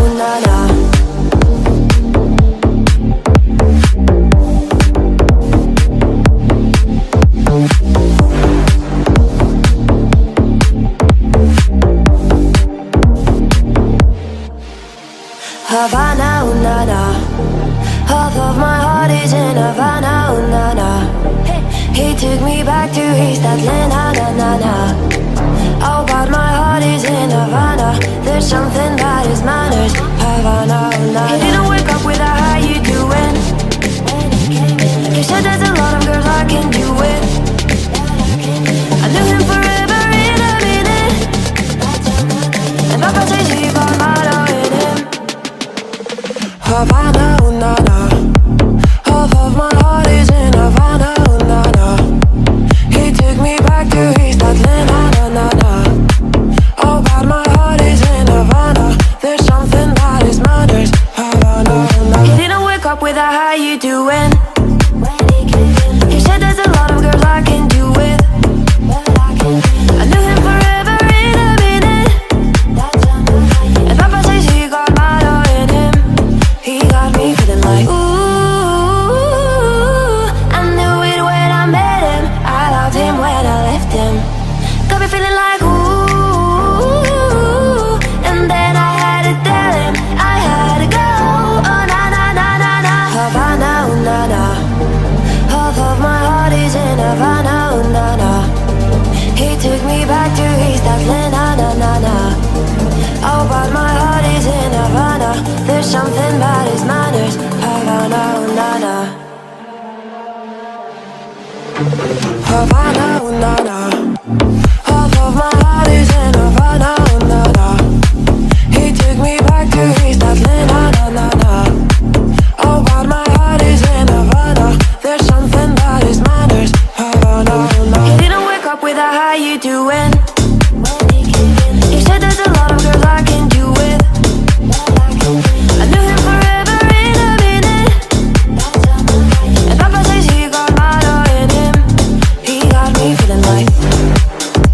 ooh, na, na. Havana, ooh, na, na. Half of my heart is in Havana, ooh, na, na. He took me back to East Atlanta, na, na, na. Oh, but my heart is in Havana. There's something about his manners. Havana, ooh, na, na. He didn't wake up with a how you doing. He said there's a lot of girls I can do it. I knew him forever in a minute. And Papa says he got motto in him. Havana, ooh, na, na. Half of my heart is in Havana, ooh, na, na. He took me back to East Atlanta, na, na, na. Oh, but my heart is in Havana. There's something about his manners. Havana, ooh, na. He didn't wake up with a how you doing. He said there's a lot of girls I can do it. I knew him forever in a minute. And Papa says he got motto in him. He got me feeling like ooh. I knew it when I met him. I loved him when I left him. Got me feeling like ooh. And then I had to tell him I had to go. Oh, na, na, na, na, na. Havana, ooh, na, na. Half of my heart is in Havana, ooh, na, na. He took me back to East Atlanta, na, na, na. Oh, but my heart is in Havana. There's something about his manners. Havana, ooh, na, na. Havana, ooh, na, na. Half of my heart is in Havana, ooh, na, na. He took me back to East Atlanta, na, na, na. Oh, but my heart is in Havana. There's something about his manners. Havana, ooh, na. He didn't wake up with a how you doing. He said there's a lot of girls I can do it. I knew him forever in a minute. And Papa says he got motto in him. He got me feeling like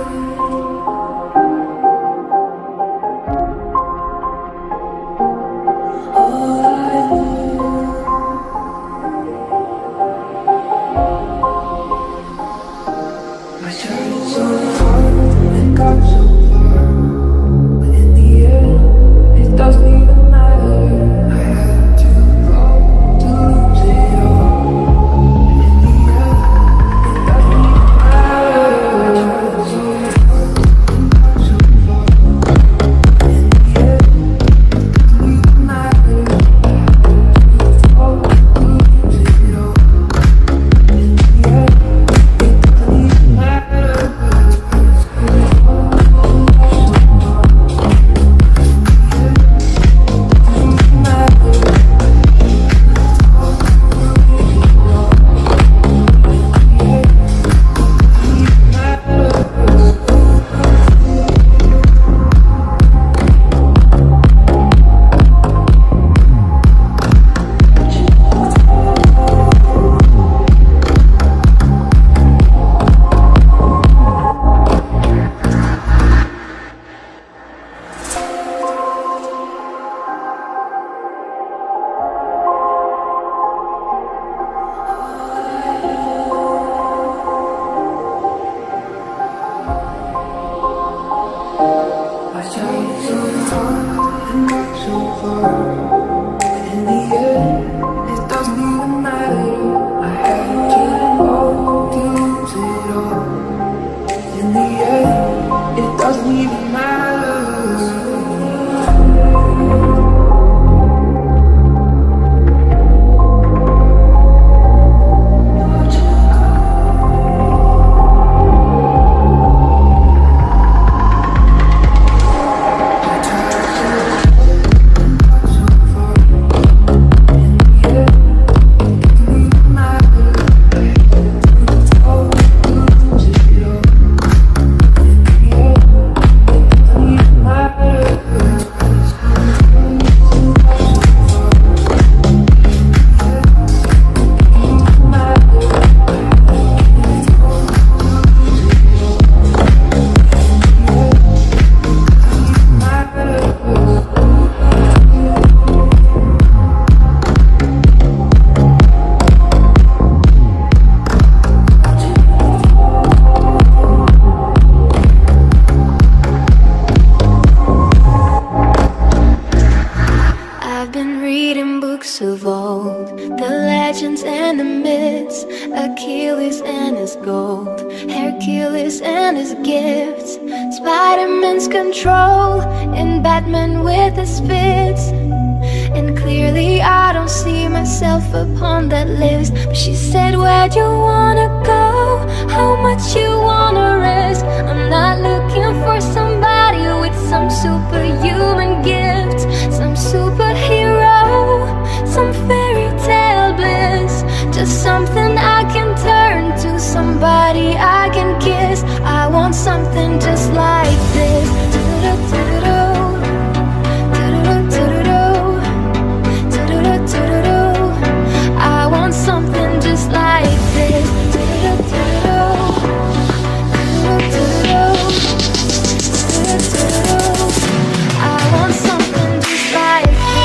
Of old, the legends and the myths, Achilles and his gold, Hercules and his gifts, Spider-Man's control, and Batman with his fits. And clearly I don't see myself upon that list. But she said, where'd you wanna go? How much you wanna risk? I'm not looking for somebody with some superhuman gift, some superhero, some fairy tale bliss. Just something I can turn to, somebody I can kiss. I want something just like this. I want something just like this. I want something just like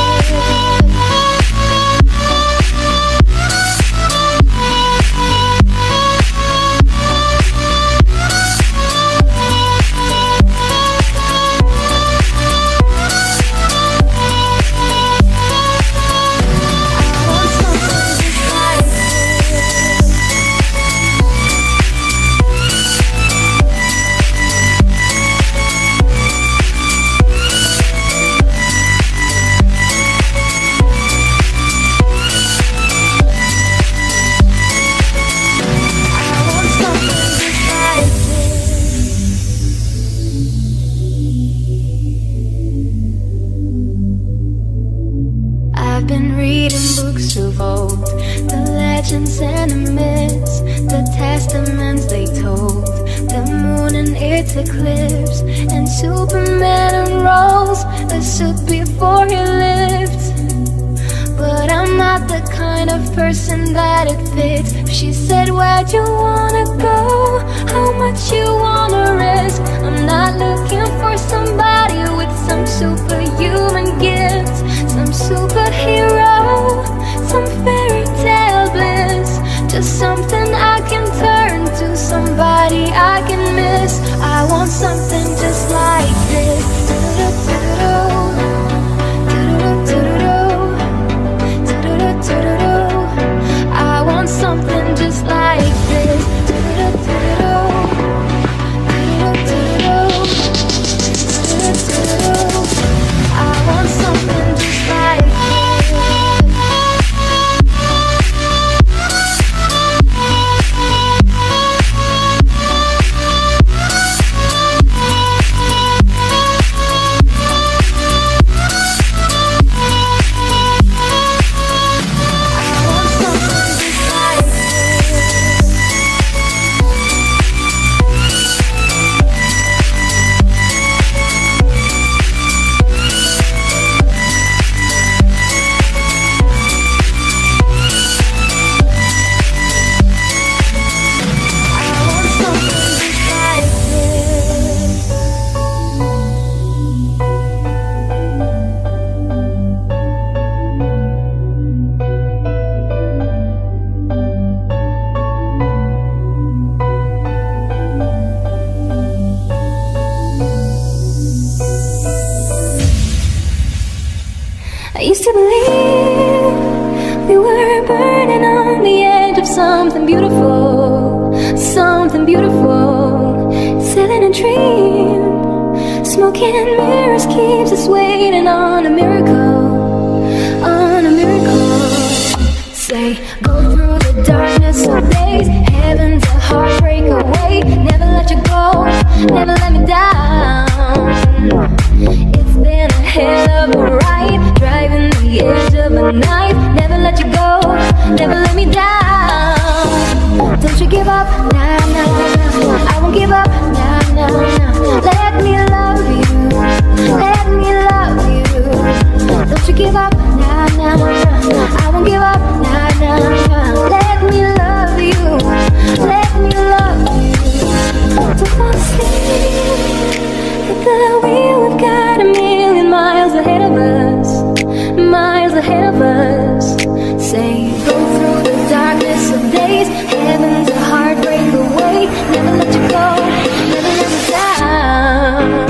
and the myths, the testaments they told, the moon and its eclipse, and Superman unrolls a suit before he lifts. But I'm not the kind of person that it fits. She said, where'd you wanna go? How much you wanna risk? for somebody with some superhuman gifts, some superhero, some fairy tale bliss, just something I can turn to, somebody I can miss. I want something just like this. I want something just like this. I want something just like I used to believe we were burning on the edge of something beautiful, something beautiful. Sailing a dream, smoking mirrors keeps us waiting on a miracle, on a miracle. Say, go through the darkness of days, heaven's a heartbreak away. Never let you go, never let me down. It's been a hell of a ride, driving the edge of a knife. Never let you go, never let me down. Don't you give up, nah, nah, nah. I won't give up, nah, nah, nah. Let me love you, let me love you. Don't you give up, nah, nah, nah. I won't give up, nah, nah, nah. Let me love you, let me love you. Don't fall asleep at the wheel, we've got a million miles ahead of us, miles ahead of us. Say, go through the darkness of days, heaven's a heartbreak away. Never let you go, never let you down.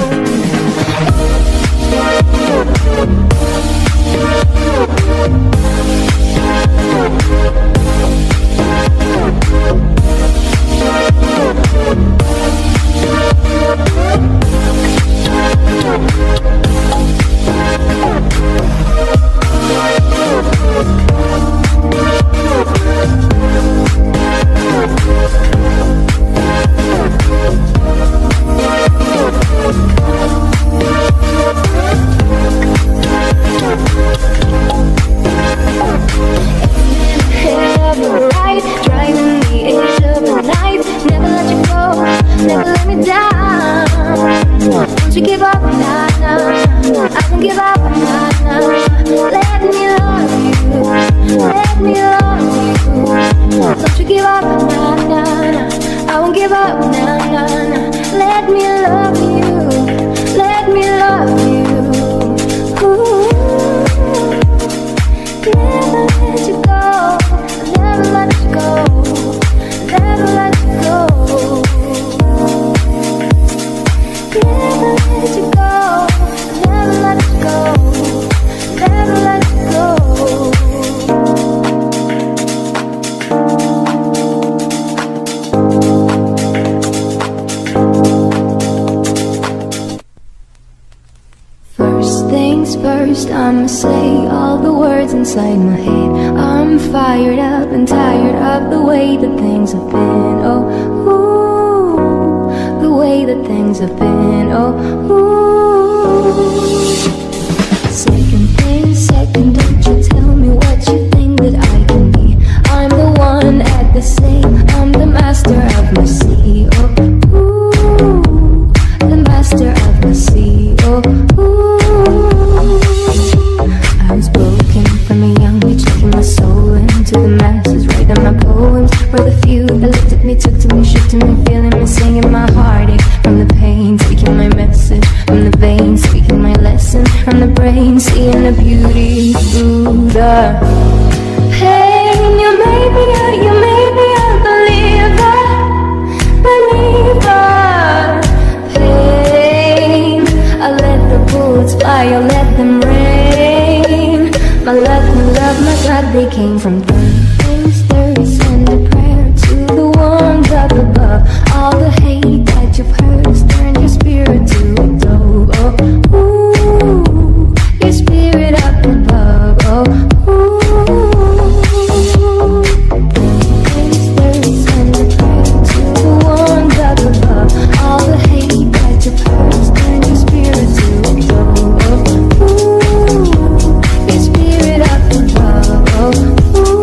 First, I'ma say all the words inside my head. I'm fired up and tired of the way that things have been. Oh, ooh, the way that things have been. Oh, ooh. Second thing, second, don't you tell me what you think that I can be. I'm the one at the same, I'm the master of my sea. Oh, ooh, the master of my sea. Oh, ooh. I was broken from a young age, taking my soul into the masses, writing my poems for the few that looked at me, took to me, shook to me, feeling me, singing my heartache from the pain, taking my message from brain, seeing the beauty through the pain. You made me a believer, pain. I let the bullets fly, I let them rain. My love, my God, they came from things. Send a prayer to the ones up above. All the hate that you've heard has turned your spirit to a dove. Oh, ooh, your spirit up above. Oh, ooh. Send a prayer to the ones up above. All the hate that you've heard has turned your spirit to a dove. Oh, ooh, your spirit up above. Oh, ooh.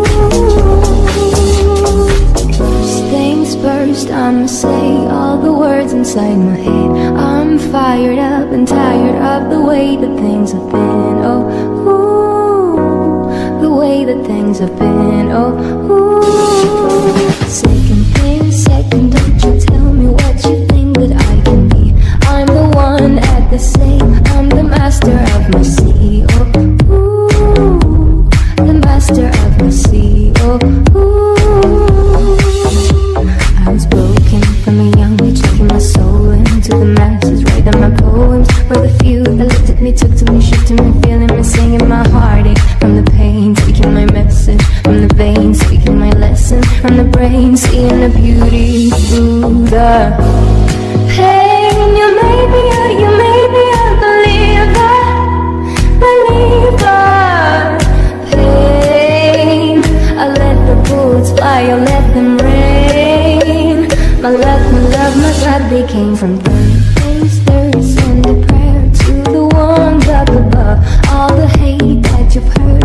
First, I'ma say all the words inside my head. I'm fired up and tired of the way that things have been. Oh, ooh, the way that things have been. Oh, ooh. Second, don't you tell me what you think that I can be. I'm the one at the sail, I'm the master of my sea. Oh, ooh, the master of my sea. Oh, ooh. I was broken from a young age, taking my soul into the masses, writing my poems for the few that looked at me, took to me, shook to me, feeling me, singing my heartache from the pain, speaking my message from the veins, speaking my lesson from the brain, seeing the beauty through the pain. You made me a believer, pain. I let the bullets fly, I let them rain. My love, my God, they came from things. Send a prayer to the ones up above. All the hate that you've heard